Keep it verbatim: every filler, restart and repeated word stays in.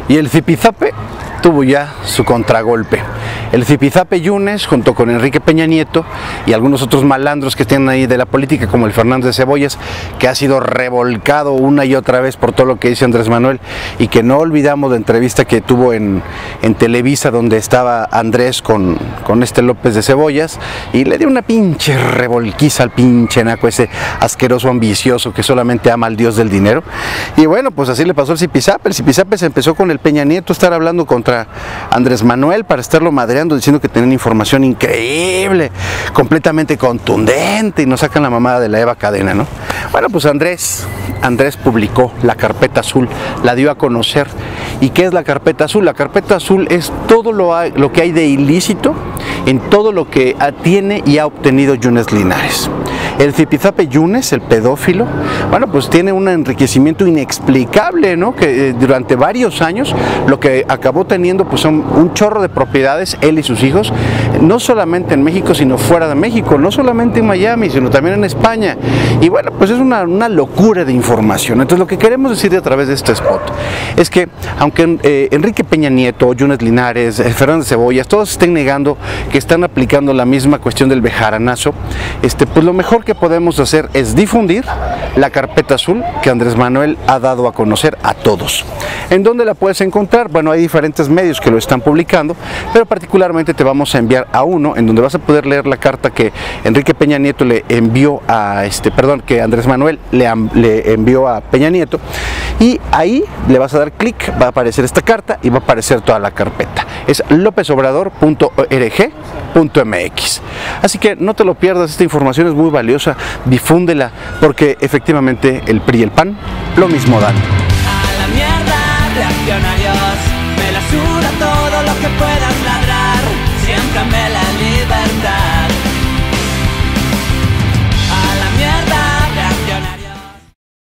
Y el zipizape tuvo ya su contragolpe. El zipizape Yunes, junto con Enrique Peña Nieto y algunos otros malandros que tienen ahí de la política, como el Fernández de Cebollas, que ha sido revolcado una y otra vez por todo lo que dice Andrés Manuel, y que no olvidamos la entrevista que tuvo en, en Televisa, donde estaba Andrés con, con este López de Cebollas, y le dio una pinche revolquiza al pinche naco, ese asqueroso ambicioso que solamente ama al dios del dinero. Y bueno, pues así le pasó al zipizape. El zipizape se empezó con el Peña Nieto, estar hablando contra Andrés Manuel para estarlo madreando, diciendo que tenían información increíble, completamente contundente, y nos sacan la mamada de la Eva Cadena, ¿no? Bueno, pues Andrés, Andrés publicó la carpeta azul, la dio a conocer. ¿Y qué es la carpeta azul? La carpeta azul es todo lo, hay, lo que hay de ilícito en todo lo que tiene y ha obtenido Yunes Linares. El zipizape Yunes, el pedófilo, bueno, pues tiene un enriquecimiento inexplicable, ¿no? Que eh, durante varios años lo que acabó teniendo pues son un chorro de propiedades, él y sus hijos, no solamente en México, sino fuera de México, no solamente en Miami, sino también en España. Y bueno, pues es una, una locura de información. Entonces lo que queremos decir a través de este spot es que aunque eh, Enrique Peña Nieto, Yunes Linares, eh, Fernández de Cebollas, todos estén negando que están aplicando la misma cuestión del bejaranazo, este, pues lo mejor que podemos hacer es difundir la carpeta azul que Andrés Manuel ha dado a conocer a todos. ¿En dónde la puedes encontrar? Bueno, hay diferentes medios que lo están publicando, pero particularmente te vamos a enviar a uno en donde vas a poder leer la carta que Enrique Peña Nieto le envió a este, perdón, que Andrés Manuel le, le envió a Peña Nieto, y ahí le vas a dar clic, va a aparecer esta carta y va a aparecer toda la carpeta. Es lopez obrador punto org punto m x. Así que no te lo pierdas, esta información es muy valiosa, difúndela, porque efectivamente el P R I y el P A N lo mismo dan. A la mierda, reaccionarios, me la suda todo lo que puedas.